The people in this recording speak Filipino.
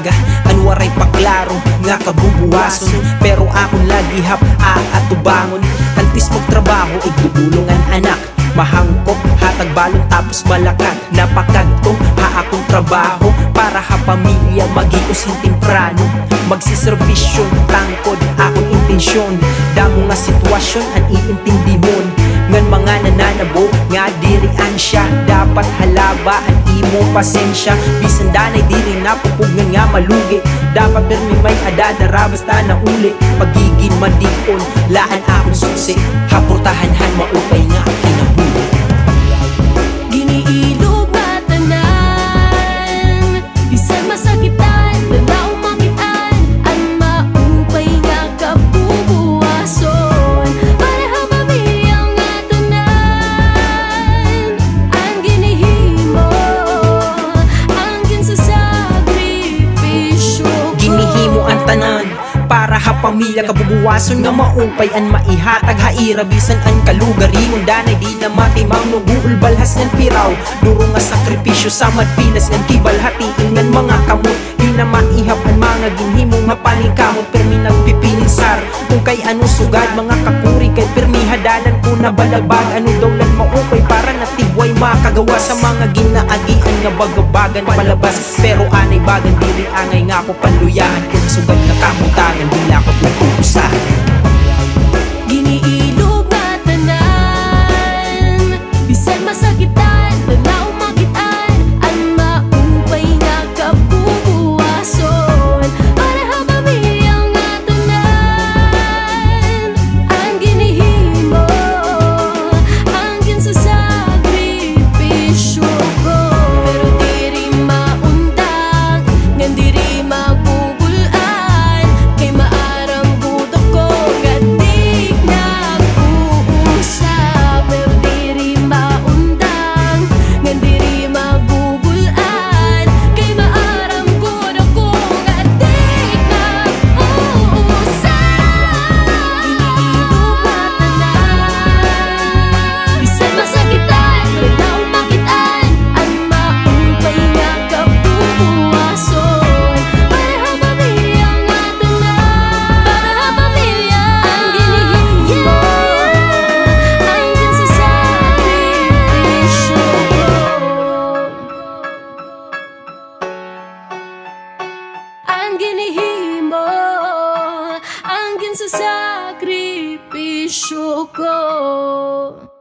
umaga, anwaray paklaro nga kabubuwason. Pero akong lagi atubangon, antis magtrabaho, igdudulungan anak. Mahangkop, hatag balon tapos balakat. Napakagtong akong trabaho para pamilya magiusin temprano. Magsiservisyon, tangkod akong intensyon. Damo nga sitwasyon ang iintindihon. Ngan mga nananabo nga dirian siya. Dapat halaba ang imo pasensya. Bisan danay diri napupugngan nga malugi. Dapat permi may adadara basta na uli. Pagiging madion, laan akong susi. Haportahanhan maupay nga kinabuhi. Giniilog nga tanan, bisan masakitan, dalaw makitaan, ang maupay nga kabubuwason. Para pamilya nga tanan, ang ginihimo, ang ginsasakripisyo ko. Ginihimo ang tanan para pamilya kabubuwason nga maupay an maihatag haira bisan an kalugaringon. Danay di na matimang nuguul balhas ng piraw. Duro nga sakripisyo sa madpilas ng kibalhatiin ngan mga kamot. Di na maihap ang mga ginhimo nga paningkamot. Permi nagpipininsar kung kay ano sugad mga kakuri kay permi hadalan ko na balabag. Ano daw lan maupay para natibway makagawa sa mga ginaagian nga bagabagan palabas. Pero anay bagan dili angay nga po panluyahan kung sugad na kamutangan dila ko't nagpupusahan. Giniilog nga tanan, bisan masakitan, dalaw makitaan, ang maupay nga kabubuwason. Para pamilya nga tanan, ang ginihimo, ang ginsasakripisyo ko. Pero diri maundang, ngan diri magugulan, kay maaram buto ko gadik nag-uusap. Pero diri maundang, ngan diri magugulan, kay maaram buto ko gadik nag-uusap. Giniilog nga tanan, bisan masakitan, dalaw makitaan, ang maupay nga kabubuwason. Para pamilya nga tanan, para pamilya ang ginihimo, ang ginsasakripisyo ko. Ang ginihimo, ang ginsasakripisyo ko.